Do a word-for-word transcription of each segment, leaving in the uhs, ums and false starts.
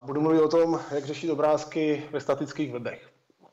budu mluvit o tom, jak řešit obrázky ve statických webech.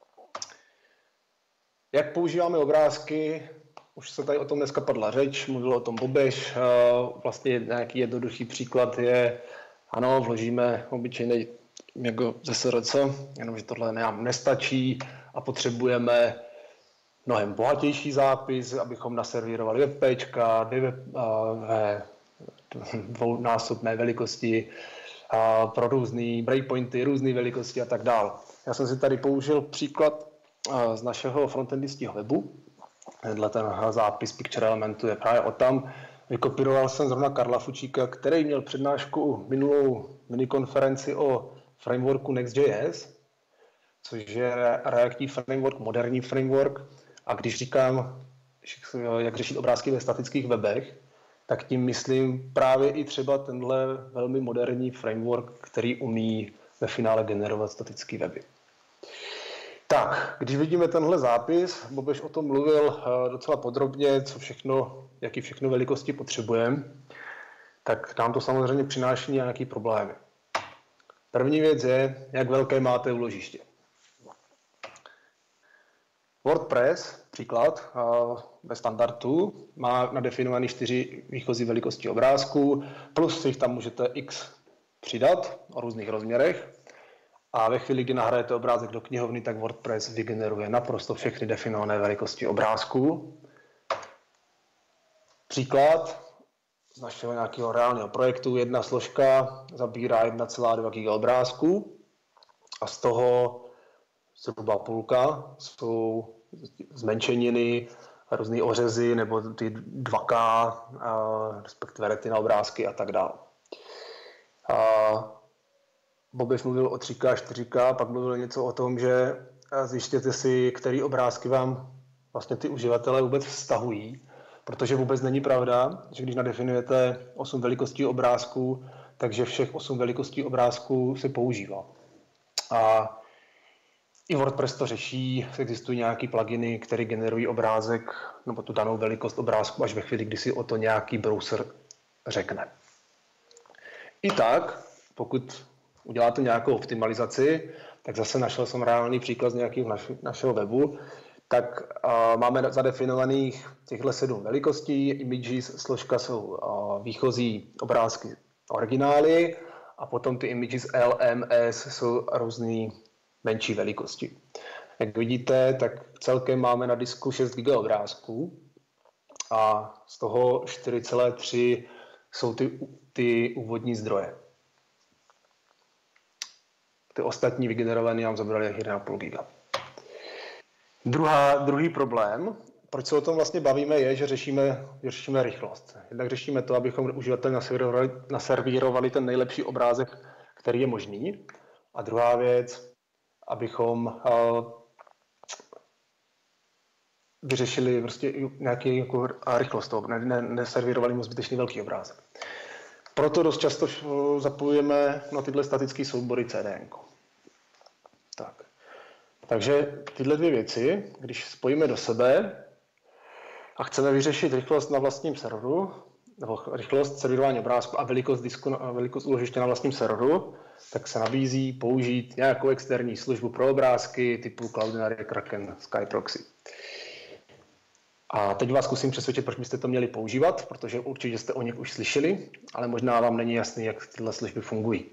Jak používáme obrázky, už se tady o tom dneska padla řeč, mluvil o tom Bobeš, vlastně nějaký jednoduchý příklad je, ano, vložíme obyčejný jako ze S R C, jenomže tohle nám nestačí a potřebujeme mnohem bohatější zápis, abychom naservírovali webpéčka, dvě ve dvounásobné velikosti, a pro různé breakpointy, různé velikosti a tak dále. Já jsem si tady použil příklad z našeho frontendistního webu. Tenhle ten zápis Picture Elementu je právě o tam. Vykopíroval jsem zrovna Karla Fučíka, který měl přednášku minulou minikonferenci o frameworku Next.js, což je reaktivní framework, moderní framework. A když říkám, jak řešit obrázky ve statických webech, tak tím myslím právě i třeba tenhle velmi moderní framework, který umí ve finále generovat statické weby. Tak, když vidíme tenhle zápis, Bobeš o tom mluvil docela podrobně, co všechno, jaký všechno velikosti potřebujeme, tak nám to samozřejmě přináší nějaké problémy. První věc je, jak velké máte úložiště. WordPress, příklad, ve standardu má nadefinované čtyři výchozí velikosti obrázků, plus si tam můžete x přidat o různých rozměrech. A ve chvíli, kdy nahrajete obrázek do knihovny, tak WordPress vygeneruje naprosto všechny definované velikosti obrázků. Příklad z našeho nějakého reálného projektu. Jedna složka zabírá jedna celá dva giga obrázků a z toho zhruba půlka jsou zmenšeniny, různé ořezy nebo ty dva ká, respektive retina obrázky a tak dále. Bobeš mluvil o tři ká, čtyři ká, pak mluvil něco o tom, že zjištěte si, které obrázky vám vlastně ty uživatelé vůbec vztahují, protože vůbec není pravda, že když nadefinujete osm velikostí obrázků, takže všech osm velikostí obrázků se používá. A i WordPress to řeší, existují nějaké pluginy, které generují obrázek nebo tu danou velikost obrázku až ve chvíli, kdy si o to nějaký browser řekne. I tak, pokud uděláte nějakou optimalizaci, tak zase našel jsem reálný příklad z nějakého naši, našeho webu, tak uh, máme zadefinovaných těchto sedm velikostí, images, složka jsou uh, výchozí obrázky originály a potom ty images L, M, S jsou různé menší velikosti. Jak vidíte, tak celkem máme na disku šest giga obrázků a z toho čtyři celé tři jsou ty, ty úvodní zdroje. Ty ostatní vygenerované nám zabrali jedna celá pět giga. Druhá, druhý problém, proč se o tom vlastně bavíme, je, že řešíme, že řešíme rychlost. Jednak řešíme to, abychom uživateli naservírovali, naservírovali ten nejlepší obrázek, který je možný. A druhá věc, abychom uh, vyřešili prostě nějaký jako rychlost toho, ne, ne, neservírovali mu zbytečně velký obrázek. Proto dost často zapojujeme na tyhle statické soubory C D N. Tak. Takže tyhle dvě věci, když spojíme do sebe a chceme vyřešit rychlost na vlastním serveru, nebo rychlost servírování obrázku a velikost disku, a velikost úložiště na vlastním serveru, tak se nabízí použít nějakou externí službu pro obrázky typu Cloudinary, Kraken, Skyproxy. A teď vás zkusím přesvědčit, proč byste to měli používat, protože určitě jste o nich už slyšeli, ale možná vám není jasný, jak tyhle služby fungují.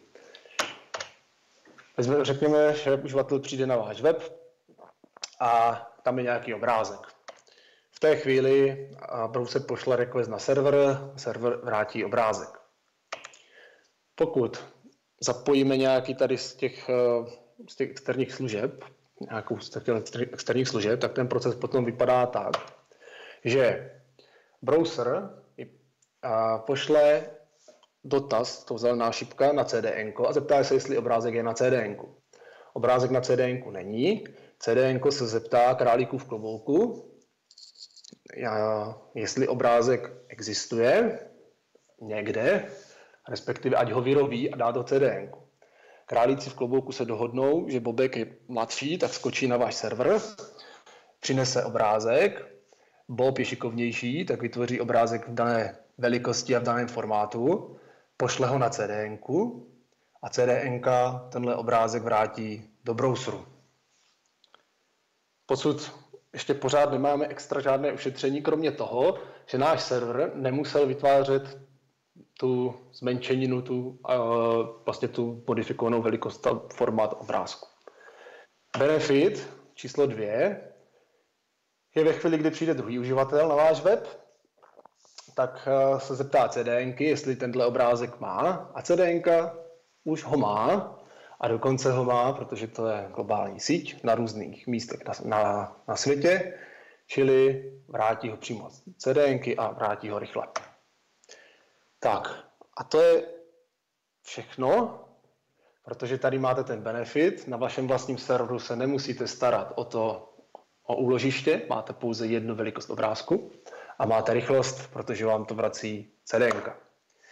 Řekněme, že uživatel přijde na váš web a tam je nějaký obrázek. V té chvíli browser pošle request na server, server vrátí obrázek. Pokud zapojíme nějaký tady z těch, z těch externích služeb, nějakou z těch externích služeb, tak ten proces potom vypadá tak, že browser pošle dotaz, to zelená šipka, na C D N a zeptá se, jestli obrázek je na C D N. Obrázek na C D N není. C D N se zeptá králíku v klobouku, jestli obrázek existuje někde, respektive ať ho vyroví a dá do C D N. Králíci v klobouku se dohodnou, že Bobek je mladší, tak skočí na váš server, přinese obrázek. Bob je šikovnější, tak vytvoří obrázek v dané velikosti a v daném formátu, pošle ho na C D N a C D N ka tenhle obrázek vrátí do browseru. Posud ještě pořád nemáme extra žádné ušetření, kromě toho, že náš server nemusel vytvářet tu zmenšeninu, tu, uh, vlastně tu modifikovanou velikost a formát obrázku. Benefit číslo dvě je ve chvíli, kdy přijde druhý uživatel na váš web, tak uh, se zeptá C D N ky, jestli tenhle obrázek má, a C D N ka už ho má, a dokonce ho má, protože to je globální síť na různých místech na, na, na světě, čili vrátí ho přímo z C D N ky a vrátí ho rychle. Tak, a to je všechno, protože tady máte ten benefit. Na vašem vlastním serveru se nemusíte starat o to, o úložiště, máte pouze jednu velikost obrázku a máte rychlost, protože vám to vrací C D N ka.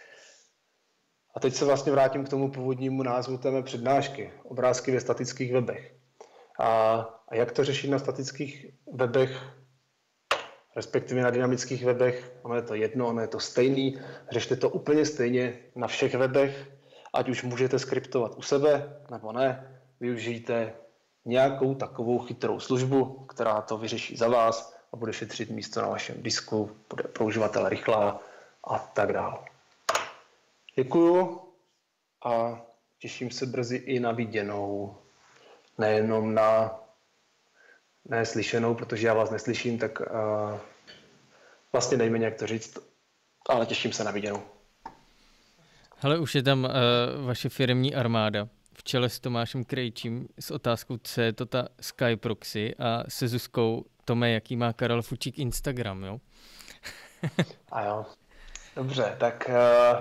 A teď se vlastně vrátím k tomu původnímu názvu té mé přednášky. Obrázky ve statických webech. A, a jak to řešit na statických webech, respektive na dynamických webech? Ono je to jedno, ono je to stejný. Řešte to úplně stejně na všech webech, ať už můžete skriptovat u sebe, nebo ne. Využijte nějakou takovou chytrou službu, která to vyřeší za vás a bude šetřit místo na vašem disku, bude pro uživatele rychlá a tak dále. Děkuju a těším se brzy i na viděnou, nejenom na neslyšenou, protože já vás neslyším, tak uh, vlastně nejméně jak to říct, ale těším se na viděnou. Hele, už je tam uh, vaše firemní armáda v čele s Tomášem Krejčím s otázkou, co je to ta Skyproxy, a se Zuzkou Tome, jaký má Karel Fučík Instagram, jo? A jo, dobře, tak uh,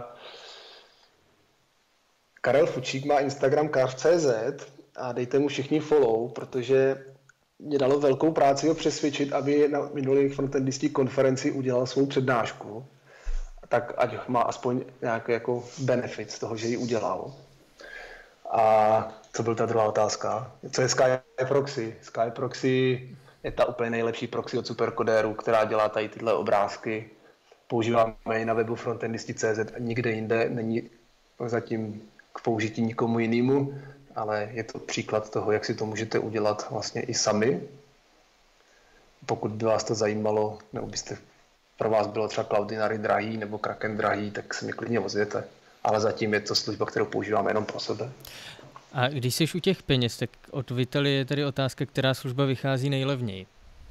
Karel Fučík má Instagram karf tečka cé zet a dejte mu všichni follow, protože mě dalo velkou práci ho přesvědčit, aby na minulých frontendistí konferenci udělal svou přednášku, tak ať má aspoň nějaký jako benefit z toho, že ji udělal. A co byl ta druhá otázka? Co je Skyproxy? Skyproxy je ta úplně nejlepší proxy od superkodérů, která dělá tady tyhle obrázky. Používáme ji na webu frontendisti tečka cé zet a nikde jinde, není zatím k použití nikomu jinému, ale je to příklad toho, jak si to můžete udělat vlastně i sami. Pokud by vás to zajímalo, nebo byste pro vás bylo třeba Cloudinary drahý nebo Kraken drahý, tak se mi klidně ozvěte. Ale zatím je to služba, kterou používáme jenom pro sebe. A když jsi u těch peněz, tak od Vitaly je tady otázka, která služba vychází nejlevněji?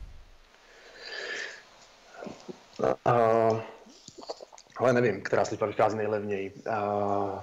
Uh, ale nevím, která služba vychází nejlevněji. Uh,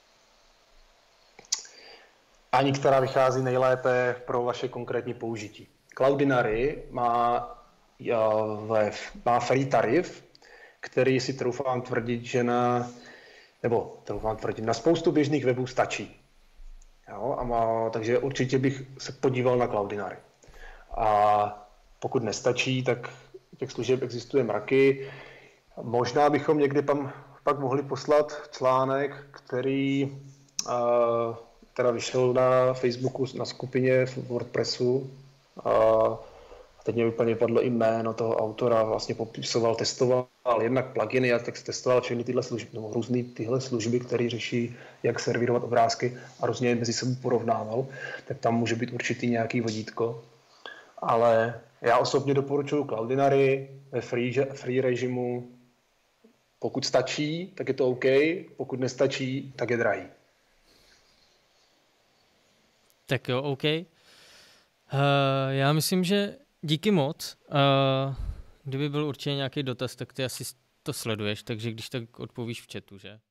ani která vychází nejlépe pro vaše konkrétní použití. Cloudinary má, uh, má free tarif, který si troufám tvrdit, že na, nebo troufám tvrdit, na spoustu běžných webů stačí. Jo, a má, takže určitě bych se podíval na Cloudinary. A pokud nestačí, tak těch služeb existuje mraky. Možná bychom někdy tam pak mohli poslat článek, který uh, teda vyšel na Facebooku na skupině v WordPressu. A teď mě úplně padlo i jméno toho autora, vlastně popisoval, testoval jednak pluginy a tak testoval všechny tyhle služby, nebo různé tyhle služby, které řeší, jak servírovat obrázky a různě mezi sebou porovnával, tak tam může být určitý nějaký vodítko. Ale já osobně doporučuji Cloudinary ve free, free režimu. Pokud stačí, tak je to OK, pokud nestačí, tak je drahý. Tak jo, OK. Uh, já myslím, že díky moc. Uh, kdyby byl určitě nějaký dotaz, tak ty asi to sleduješ, takže když tak odpovíš v chatu, že?